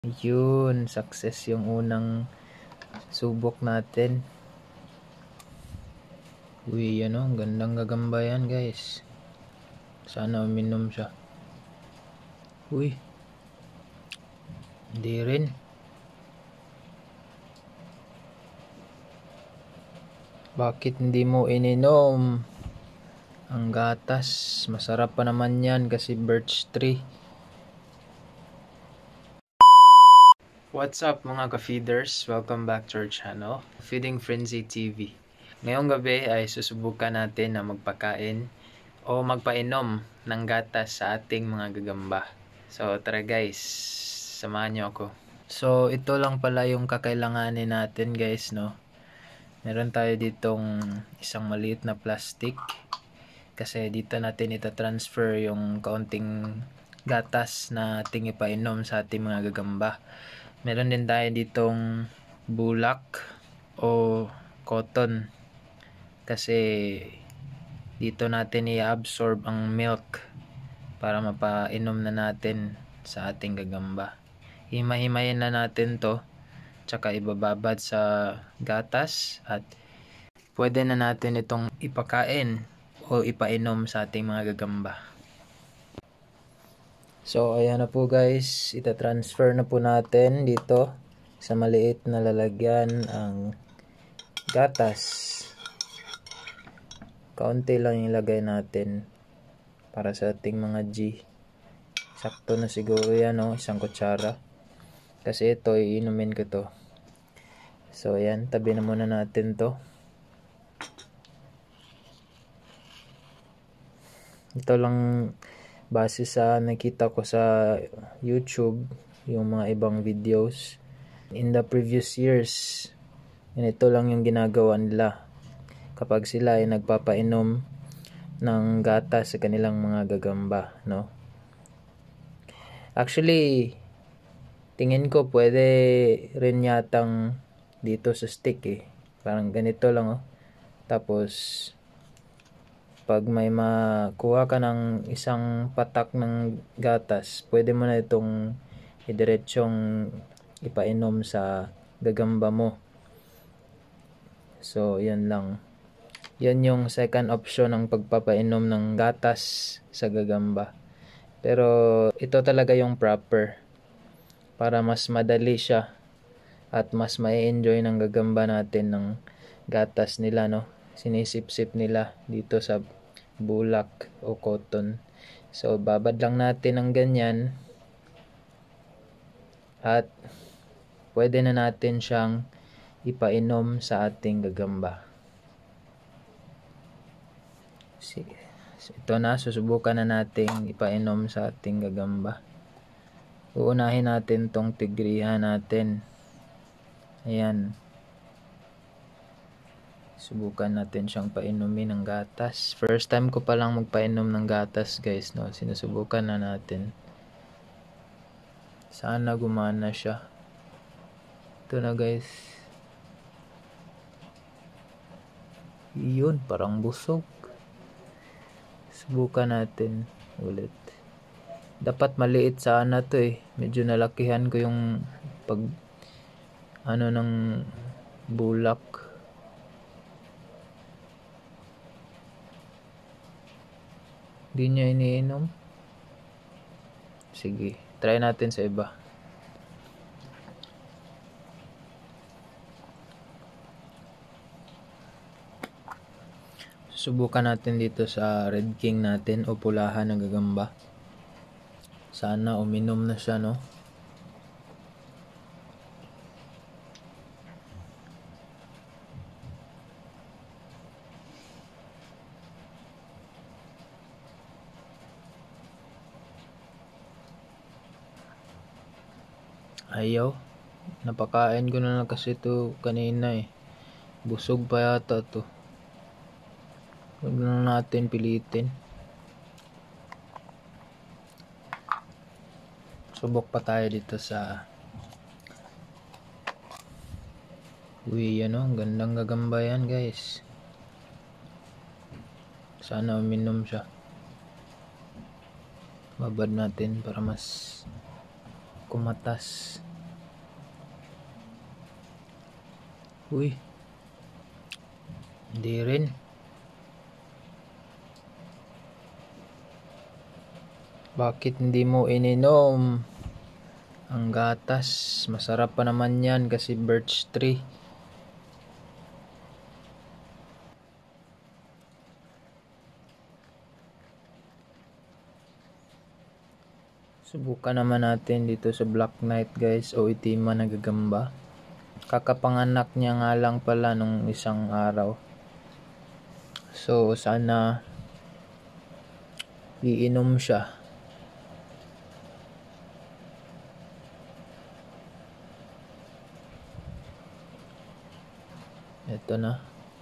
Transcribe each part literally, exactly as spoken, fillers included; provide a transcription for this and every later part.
Yun, success yung unang subok natin. Uy, ano, gandang gagamba yan guys. Sana uminom siya. Uy, hindi rin. Bakit hindi mo ininom ang gatas? Masarap pa naman yan kasi birch tree. What's up mga ka-feeders? Welcome back to our channel, Feeding Frenzy T V. Ngayong gabi ay susubukan natin na magpakain o magpainom ng gatas sa ating mga gagamba. So tara guys, samahan nyo ako. So ito lang pala yung kakailanganin natin guys, no? Meron tayo ditong isang maliit na plastic kasi dito natin ita-transfer yung kaunting gatas na ating ipainom sa ating mga gagamba. Meron din tayo ditong bulak o cotton kasi dito natin i-absorb ang milk para mapainom na natin sa ating gagamba. Hima-himayin na natin to, tsaka ibababad sa gatas at pwede na natin itong ipakain o ipainom sa ating mga gagamba. So ayan na po guys, ita-transfer na po natin dito sa maliit na lalagyan ang gatas. Kaunti lang ilagay natin para sa ating mga G. Sakto na siguro yan, no? Isang kutsara. Kasi ito, iinumin ko to. So ayan, tabi na muna natin to. Ito lang base sa nakita ko sa YouTube, yung mga ibang videos. In the previous years, ito lang yung ginagawa nila kapag sila ay nagpapainom ng gatas sa kanilang mga gagamba, no? Actually, tingin ko pwede rin yatang dito sa stick eh. Parang ganito lang, oh. Tapos pag may makuha ka ng isang patak ng gatas, pwede mo na itong idiretsyong ipainom sa gagamba mo. So, yan lang. Yan yung second option ng pagpapainom ng gatas sa gagamba. Pero, ito talaga yung proper. Para mas madali siya at mas ma-enjoy ng gagamba natin ng gatas nila, no? Sinisip-sip nila dito sa bulak o cotton. So babad lang natin ng ganyan at pwede na natin siyang ipainom sa ating gagamba. Sige. So, ito na, susubukan na natin ipainom sa ating gagamba. Uunahin natin tong tigrihan natin. Ayan. Subukan natin siyang painumin ng gatas. First time ko pa lang magpainom ng gatas guys, no? Sinusubukan na natin. Sana gumana siya. Ito na guys. Yun, parang busog. Subukan natin ulit. Dapat maliit sana to eh. Medyo nalakihan ko yung pag ano ng bulak. Di niya iniinom. Sige, try natin sa iba. Subukan natin dito sa Red King natin o pulahan ng gagamba. Sana uminom na siya, no? Ayaw. Napakain ko na lang kasi ito kanina eh. Busog pa yata to. Huwag na natin pilitin. Subok pa tayo dito sa uy, ano, gandang gagamba yan guys. Sana uminom siya. Babad natin para mas kumatas. Uy. Hindi rin. Bakit hindi mo ininom ang gatas? Masarap pa naman yan kasi birch tree. Subukan naman natin dito sa Black Knight guys o itiman na gagamba. Kakapanganak niya nga lang pala nung isang araw. So sana iinom siya. Ito na.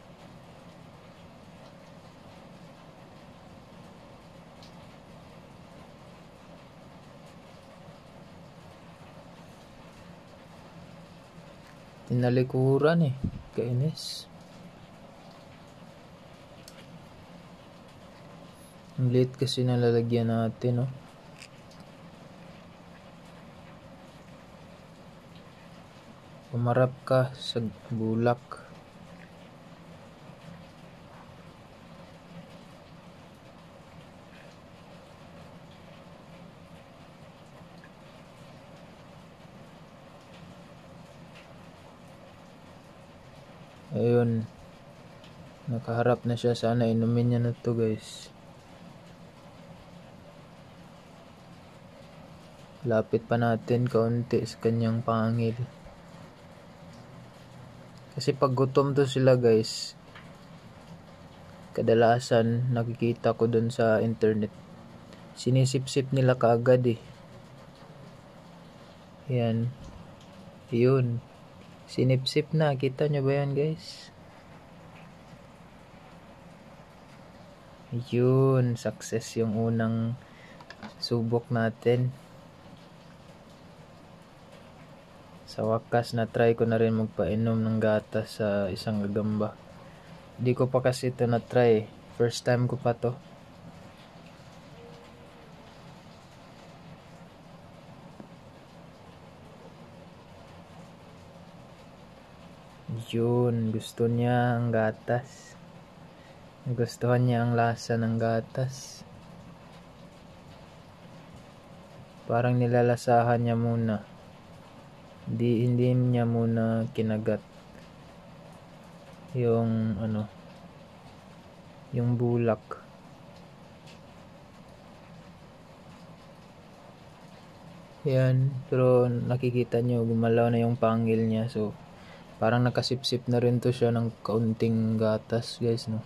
Tinalikuran eh. Kainis. Ang liit kasi nalalagyan natin, oh. Umarap ka sa bulak. Ayun. Nakaharap na siya. Sana inumin niya na to guys. Lapit pa natin kaunti sa kanyang pangil. Kasi pag gutom to sila guys, kadalasan nakikita ko dun sa internet, sinisip-sip nila kaagad eh. Yan. Yun. Sinip-sip na. Kita nyo ba yan guys? Yun. Success yung unang subok natin. Sa wakas na try ko na rin magpainom ng gatas sa isang gagamba. Hindi ko pa kasi ito na try. First time ko pa to. Yun, gusto niya ang gatas. Gustuhan niya ang lasa ng gatas. Parang nilalasahan niya muna. Hindi, hindi niya muna kinagat yung ano, yung bulak. Yan, pero nakikita nyo gumalaw na yung pangil niya, so parang nakasipsip na rin to siya ng kaunting gatas guys, no.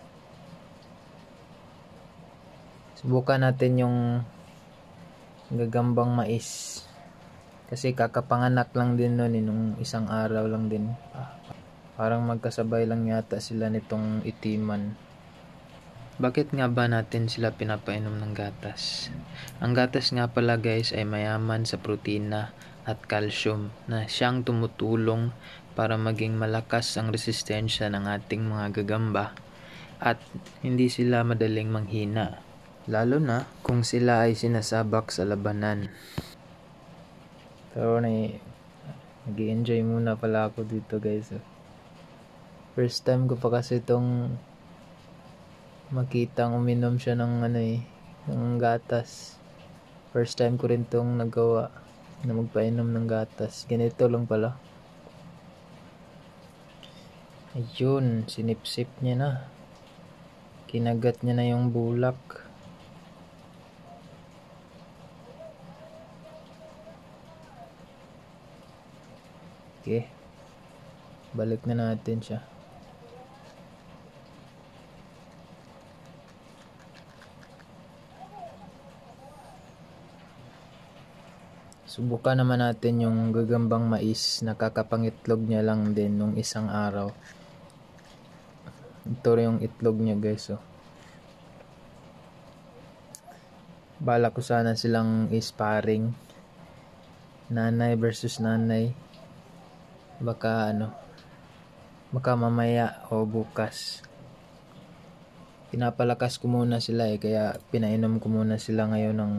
Subukan natin yung gagambang mais. Kasi kakapanganak lang din nun eh, nung isang araw lang din. Parang magkasabay lang yata sila nitong itiman. Bakit nga ba natin sila pinapainom ng gatas? Ang gatas nga pala guys ay mayaman sa protina at calcium na siyang tumutulong para maging malakas ang resistensya ng ating mga gagamba at hindi sila madaling manghina. Lalo na kung sila ay sinasabak sa labanan. So, nag-i-enjoy muna pala ako dito guys. First time ko pa kasi itong makitang uminom siya ng ano eh, ng gatas. First time ko rin itong nagawa na magpainom ng gatas. Ganito lang pala. Ayun, sinipsip niya na. Kinagat niya na yung bulak. Okay. Balik na natin siya. Subukan naman natin yung gagambang mais. Nakakapangitlog niya lang din nung isang araw. Ito yung itlog niya guys, oh. Bala ko sana silang isparing. Nanay versus nanay. Baka ano, baka mamaya o bukas. Pinapalakas ko muna sila eh, kaya pinainom ko muna sila ngayon ng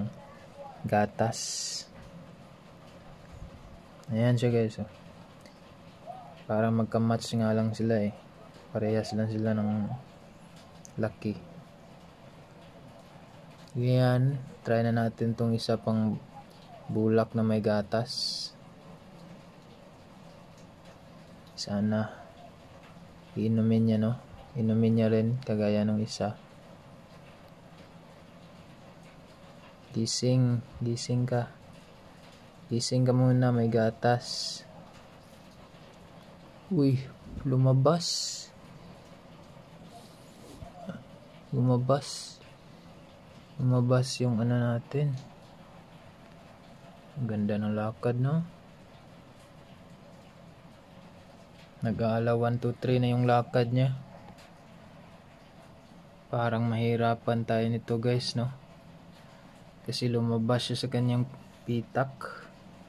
gatas. Ayan siya guys, oh. Para magka-match nga lang sila eh. Parehas lang sila ng laki. Yan, try na natin tong isa pang bulak na may gatas. Sana iinumin niya, no? Inumin niya rin kagaya ng isa. Gising, gising ka. Gising ka muna, may gatas. Uy, lumabas. Lumabas. Lumabas yung ano natin. Ang ganda ng lakad, no? Nag-aala one, two, three na yung lakad niya. Parang mahirapan tayo nito guys, no? Kasi lumabas siya sa kanyang pitak.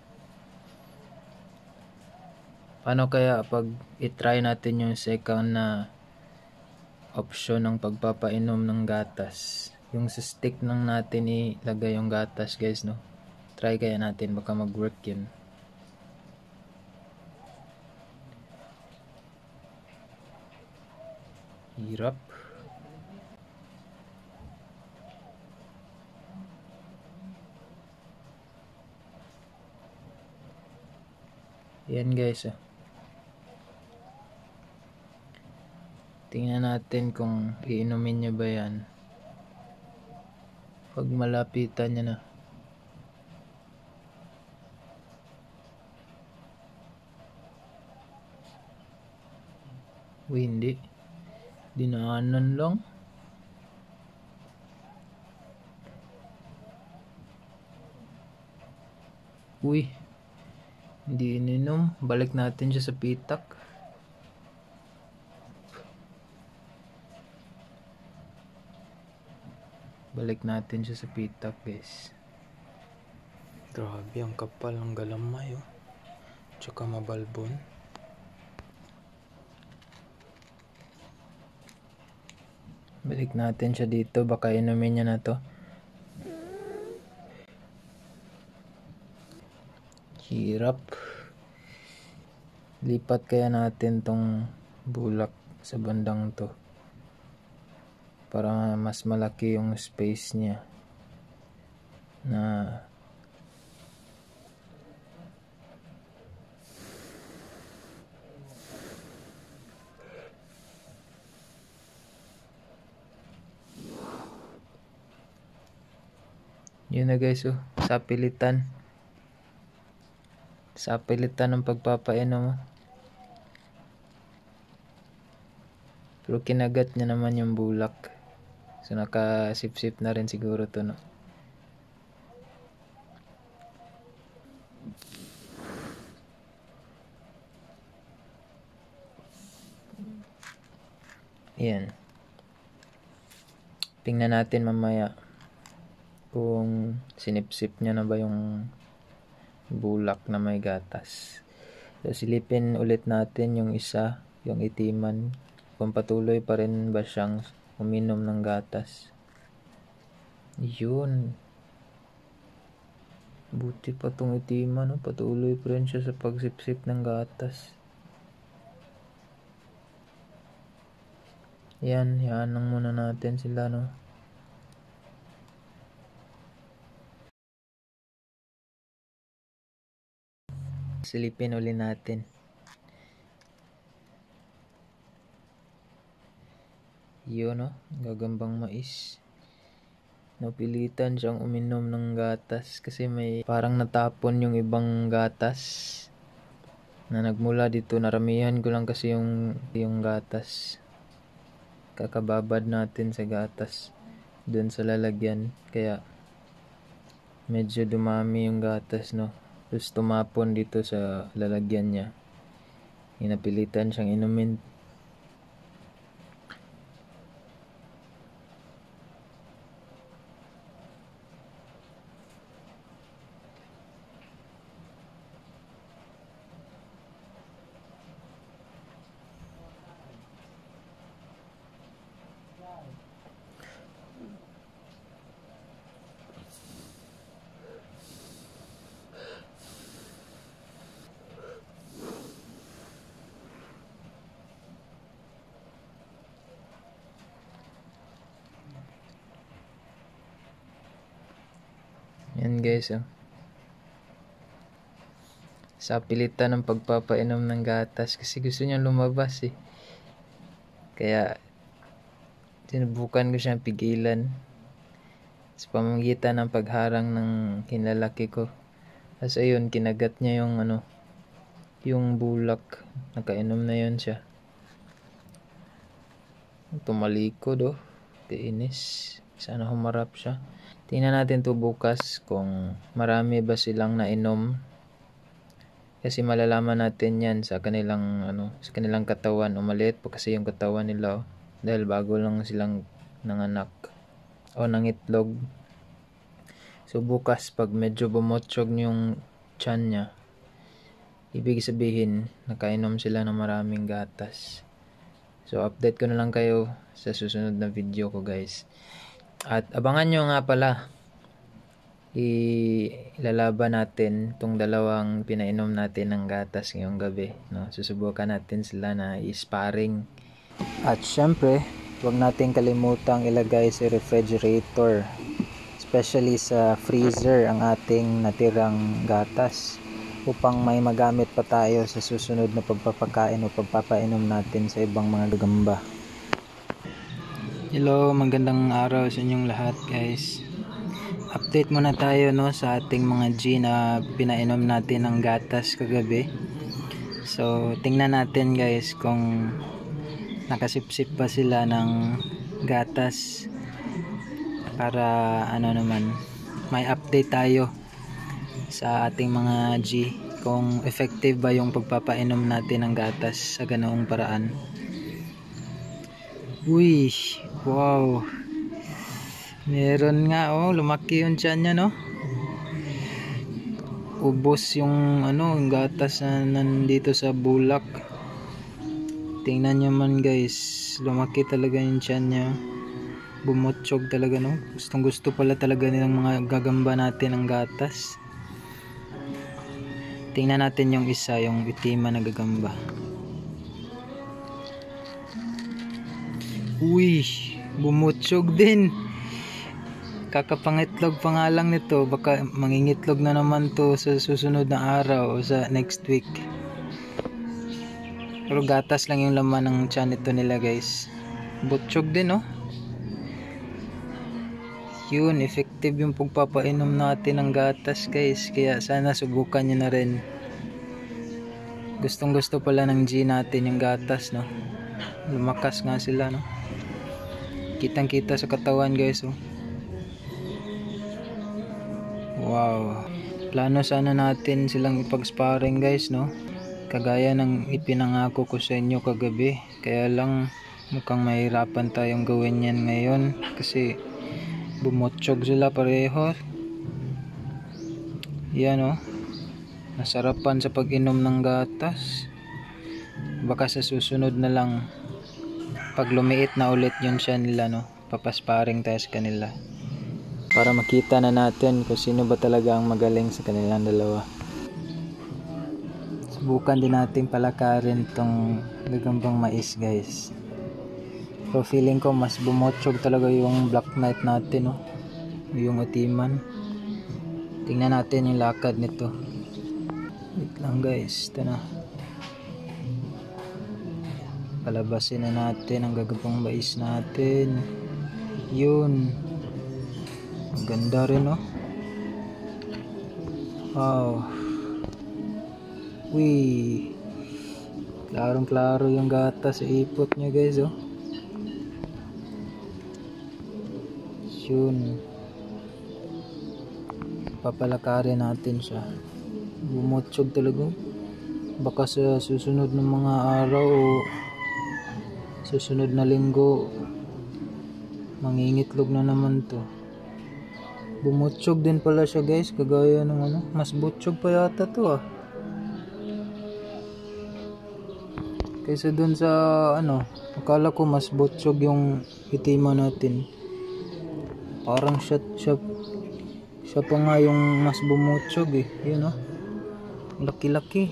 Paano kaya pag i-try natin yung second na option ng pagpapainom ng gatas? Yung sa stick nang natin ilagay yung gatas guys, no? Try kaya natin, baka mag-work yun. Hirap. Yan guys, oh. Tingnan natin kung iinumin niya ba yan. Pag malapitan niya na. Uy, hindi. Dinaanan lang. Uy, hindi ininom. Balik natin siya sa pitak. Balik natin siya sa pitak guys. Grabe, ang kapal ng galamay, oh. Tsaka mabalbon. Balik natin siya dito, baka inumin niya na to. Hirap. Lipat kaya natin tong bulak sa bandang to para mas malaki yung space niya na yun na guys, oh. Sa pilitan sa pilitan ng pagpapainom, oh. Pero kinagat niya naman yung bulak. So nakasip-sip na rin siguro to, no? Yan. Tingnan natin mamaya kung sinip-sip niya na ba yung bulak na may gatas. So silipin ulit natin yung isa, yung itiman, kung patuloy pa rin ba siyang uminom ng gatas. Yun. Buti pa tong itiman, no? Patuloy pa rin siya sa pagsipsip ng gatas. Yan, yan lang muna natin sila, no? Silipin ulit natin. Yun, no? Gagambang mais. Napilitan siyang uminom ng gatas kasi may parang natapon yung ibang gatas na nagmula dito. Naramihan ko lang kasi yung, yung gatas. Kakababad natin sa gatas dun sa lalagyan, kaya medyo dumami yung gatas, no? Tapos tumapon dito sa lalagyan niya. Inapilitan siyang inumin. Yan guys, oh. Sa pilitan ng pagpapainom ng gatas kasi gusto niya lumabas eh. Kaya sinubukan ko siyang pigilan sa pamamagitan ng pagharang ng hinlalaki ko. Tapos ayun, kinagat niya yung ano, yung bulak. Nakainom na yun siya. Tumalikod oh. Kainis. Sana humarap siya. Tingnan natin to bukas kung marami ba silang nainom. Kasi malalaman natin yan sa kanilang ano, sa kanilang katawan. O maliit po kasi yung katawan nila oh. Dahil bago lang silang nanganak o nangitlog. So bukas pag medyo bumotsyog yung tiyan niya, ibig sabihin nakainom sila ng maraming gatas. So update ko na lang kayo sa susunod na video ko guys. At abangan nyo nga pala, ilalaban natin tong dalawang pinainom natin ng gatas ngayong gabi, no? Susubukan natin sila na i-sparring. At syempre, huwag natin kalimutang ilagay sa refrigerator, especially sa freezer, ang ating natirang gatas upang may magamit pa tayo sa susunod na pagpapakain o pagpapainom natin sa ibang mga gagamba. Hello, magandang araw sa inyong lahat guys. Update muna tayo no sa ating mga G na pinainom natin ng gatas kagabi. So tingnan natin guys kung nakasipsip pa sila ng gatas para ano naman, may update tayo sa ating mga G kung effective ba yung pagpapainom natin ng gatas sa ganoong paraan. Uy, wow, meron nga oh, lumaki yung tiyan niya no. Ubos yung ano, yung gatas na nandito sa bulak. Tingnan nyo man guys, lumaki talaga yung tiyan niya. Bumotsyog talaga no. Gustong gusto pala talaga nilang mga gagamba natin ng gatas. Tingnan natin yung isa, yung itima na gagamba. Uy, bumotsyog din. Kakapangitlog pa nga lang nito. Baka mangingitlog na naman to sa susunod na araw o sa next week. Pero gatas lang yung laman ng tiyan ito nila guys. Butsyog din oh. Yun, effective yung pagpapainom natin ng gatas guys. Kaya sana subukan nyo na rin. Gustong gusto pala ng G natin yung gatas no. Lumakas nga sila no. Kitang kita sa katawan guys oh. Wow. Plano sana natin silang ipag-sparring guys no. Kagaya ng ipinangako ko sa inyo kagabi. Kaya lang mukhang mahirapan tayong gawin yan ngayon kasi bumotsyog sila pareho. Yan oh. Nasarapan sa pag-inom ng gatas. Baka sa susunod na lang pag lumiit na ulit yun siya nila no, papasparing tayo sa kanila para makita na natin kung sino ba talaga ang magaling sa kanilang dalawa. Subukan din natin palakarin tong gagambang mais guys. So feeling ko mas bumotsyog talaga yung black knight natin no? Yung utiman. Tingnan natin yung lakad nito. Wait lang guys, ito na. Palabasin na natin ang gagambang mais natin. Yun. Ang ganda rin no? Wow. Uy, klarong klaro yung gatas sa ipot niya guys oh. Yun, papalakarin natin siya. Bumotsyog talaga. Baka sa susunod ng mga araw o susunod na linggo mangingitlog na naman to. Bumotsyog din pala siya guys, kagaya ng ano, mas butsyog pa yata to ah kaysa dun sa ano. Akala ko mas butsyog yung itima natin. Parang siya, siya, siya pa nga yung mas bumutsyog eh. Yun oh. Laki-laki.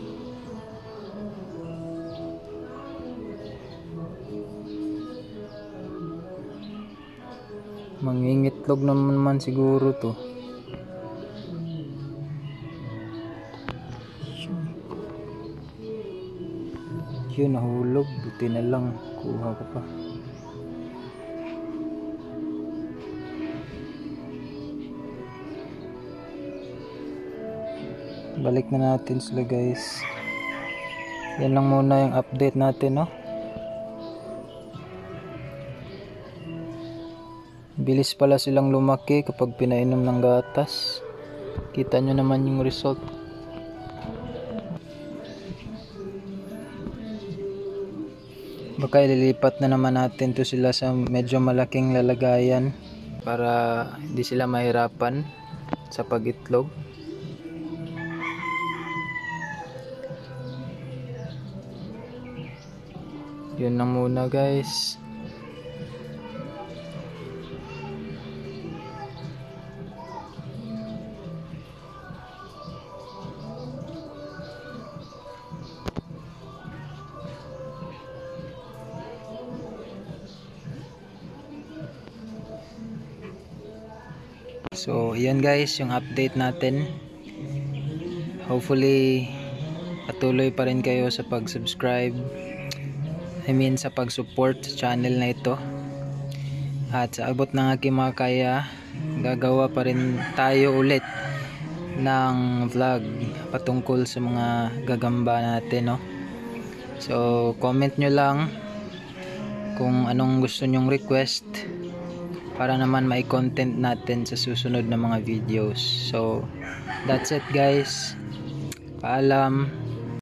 Mangingitlog naman man siguro to. Yun, nahulog. Buti na lang. Kuha ko pa. Balik na natin sila guys. Yan lang muna yung update natin, no? Bilis pala silang lumaki kapag pinainom ng gatas. Kita nyo naman yung result. Baka ililipat na naman natin to sila sa medyo malaking lalagayan para hindi sila mahirapan sa pag-itlog. Yun lang muna guys. So, yan guys yung update natin. Hopefully patuloy pa rin kayo sa pag-subscribe. I mean sa pag-support sa channel na ito. At sa abot ng aking mga kaya, gagawa pa rin tayo ulit ng vlog patungkol sa mga gagamba natin, no? So, comment nyo lang kung anong gusto nyong request para naman may content natin sa susunod na mga videos. So, that's it guys. Paalam.